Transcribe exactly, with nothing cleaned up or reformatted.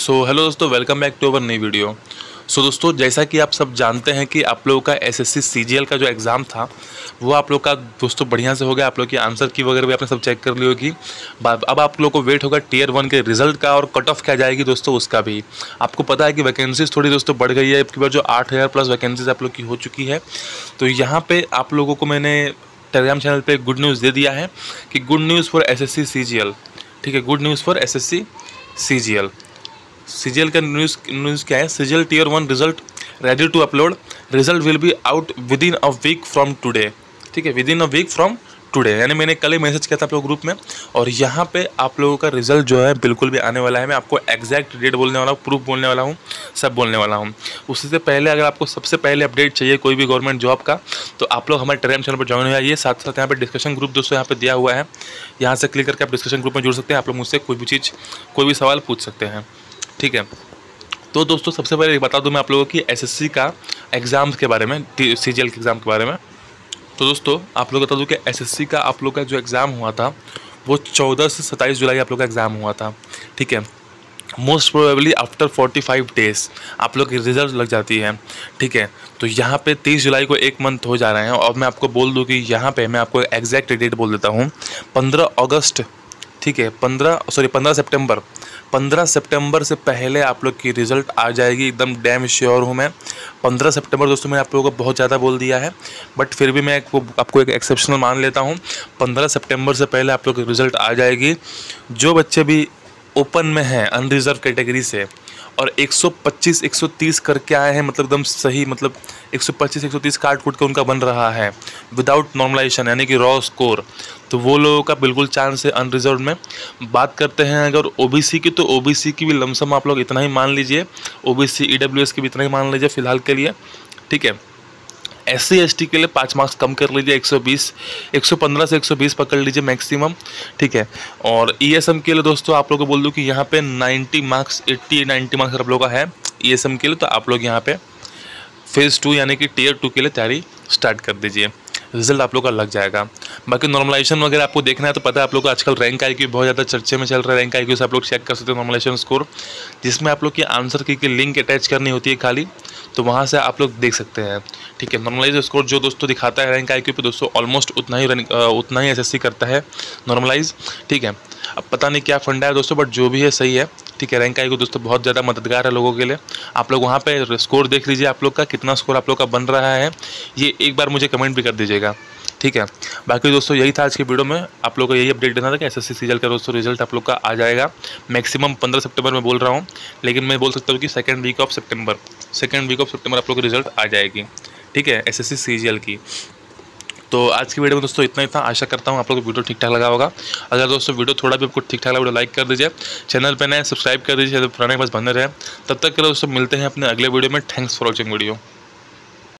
सो hello दोस्तों, welcome back to our नई वीडियो। सो दोस्तों, जैसा कि आप सब जानते हैं कि आप लोगों का एसएससी सीजीएल का जो एग्ज़ाम था वो आप लोग का दोस्तों बढ़िया से हो गया। आप लोग की आंसर की वगैरह भी आपने सब चेक कर ली होगी। अब आप लोग को वेट होगा टीयर वन के रिजल्ट का और कट ऑफ क्या जाएगी दोस्तों उसका भी। आपको पता है कि वैकेंसीज थोड़ी दोस्तों बढ़ गई है। अब की बार जो आठ हज़ार प्लस वैकेंसीज आप लोग की हो चुकी है। तो यहाँ पर आप लोगों को मैंने टेलीग्राम चैनल पर गुड न्यूज़ दे दिया है कि good news for SSC CGL. ठीक है, good news for SSC CGL. CGL का न्यूज़ न्यूज़ क्या है? CGL tier one result ready to upload. Result will be out within a week from today. ठीक है, within a week from today, यानी मैंने कल ही message किया था आप लोग ग्रुप में। और यहाँ पे आप लोगों का रिजल्ट जो है बिल्कुल भी आने वाला है। मैं आपको एग्जैक्ट डेट बोलने वाला हूँ, प्रूफ बोलने वाला हूँ, सब बोलने वाला हूँ। उससे पहले अगर आपको सबसे पहले अपडेट चाहिए कोई भी गवर्नमेंट जॉब का, तो आप लोग हमारे टेलीग्राम चैनल पर ज्वाइन हो जाइए। साथ साथ यहाँ पे डिस्कशन ग्रुप दोस्तों यहाँ पे दिया हुआ है, यहाँ से क्लिक करके आप डिस्कशन ग्रुप में जुड़ सकते हैं। आप लोग मुझसे कोई भी चीज़ कोई भी सवाल पूछ सकते हैं। ठीक है, तो दोस्तों सबसे पहले बता दूं मैं आप लोगों की एसएससी का एग्ज़ाम के बारे में, सीजीएल के एग्ज़ाम के बारे में। तो दोस्तों आप लोग बता दूं कि एसएससी का आप लोग का जो एग्ज़ाम हुआ था वो चौदह से सत्ताईस जुलाई आप लोग का एग्ज़ाम हुआ था। ठीक है, मोस्ट प्रोबेबली आफ्टर पैंतालीस डेज़ आप लोग की रिजल्ट लग जाती है। ठीक है, तो यहाँ पे तीस जुलाई को एक मंथ हो जा रहे हैं। और मैं आपको बोल दूँ कि यहाँ पे मैं आपको एग्जैक्ट डेट बोल देता हूँ, पंद्रह अगस्त। ठीक है, पंद्रह सॉरी पंद्रह सितंबर पंद्रह सितंबर से पहले आप लोग की रिज़ल्ट आ जाएगी, एकदम डैम श्योर हूँ मैं। पंद्रह सितंबर दोस्तों मैंने आप लोगों को बहुत ज़्यादा बोल दिया है, बट फिर भी मैं आपको आपको एक एक्सेप्शनल मान लेता हूँ। पंद्रह सितंबर से पहले आप लोग की रिज़ल्ट आ जाएगी। जो बच्चे भी ओपन में हैं अनरिजर्व कैटेगरी से और एक सौ पच्चीस एक सौ तीस करके आए हैं, मतलब एकदम सही, मतलब एक सौ पच्चीस एक सौ तीस काट कूट के उनका बन रहा है विदाउट नॉर्मलाइजेशन यानी कि रॉ स्कोर, तो वो लोगों का बिल्कुल चांस है अनरिजर्व में। बात करते हैं अगर ओबीसी की, तो ओबीसी की भी लमसम आप लोग इतना ही मान लीजिए, ओबीसी ईडब्ल्यूएस की भी इतना ही मान लीजिए फिलहाल के लिए। ठीक है, एस सी एस टी के लिए पाँच मार्क्स कम कर लीजिए, एक सौ बीस एक सौ पंद्रह से एक सौ बीस पकड़ लीजिए मैक्सिमम। ठीक है, और ई एस एम के लिए दोस्तों आप लोगों को बोल दूं कि यहाँ पे नब्बे मार्क्स अस्सी नब्बे मार्क्स आप लोगों का है ई एस एम के लिए। तो आप लोग यहाँ पे फेज़ टू यानी कि टीयर टू के लिए तैयारी स्टार्ट कर दीजिए, रिजल्ट आप लोग का लग जाएगा। बाकी नॉर्मलाइजेशन वगैरह आपको देखना है तो पता है आप लोग को आजकल रैंक आई क्यू बहुत ज़्यादा चर्चे में चल रहा है। रैंक आई क्यू से आप लोग चेक कर सकते हो नॉर्मलाइजेशन स्कोर, जिसमें आप लोग की आंसर की, की लिंक अटैच करनी होती है खाली, तो वहाँ से आप लोग देख सकते हैं। ठीक है, नॉर्मलाइज स्कोर जो दोस्तों दिखाता है रैंक आई क्यू पे दोस्तों ऑलमोस्ट उतना ही उतना ही एसएससी करता है नॉर्मलाइज। ठीक है, अब पता नहीं क्या फंडा है दोस्तों, बट जो भी है सही है। ठीक है, रैंक आई क्यू दोस्तों बहुत ज़्यादा मददगार है लोगों के लिए। आप लोग वहाँ पे स्कोर देख लीजिए, आप लोग का कितना स्कोर आप लोग का बन रहा है, ये एक बार मुझे कमेंट भी कर दीजिएगा। ठीक है, बाकी दोस्तों यही था आज की वीडियो में, आप लोगों को यही अपडेट देना था कि एसएससी सीजीएल का दोस्तों रिजल्ट आप लोग का आ जाएगा मैक्सिमम पंद्रह सितंबर में बोल रहा हूँ, लेकिन मैं बोल सकता हूँ कि सेकंड वीक ऑफ सितंबर सेकंड वीक ऑफ सितंबर आप लोग की रिजल्ट आ जाएगी। ठीक है, एसएससी सीजीएल की। तो आज की वीडियो में दोस्तों इतना ही था। आशा करता हूँ आप लोग को वीडियो ठीक ठाक लगा होगा। अगर दोस्तों वीडियो थोड़ा भी आपको ठीक ठाक लगा, वीडियो लाइक कर दीजिए, चैनल पर नए सब्सक्राइब कर दीजिए, पुराने के पास बने रहे। तब तक के लिए दोस्तों मिलते हैं अपने अगले वीडियो में। Thanks for watching video.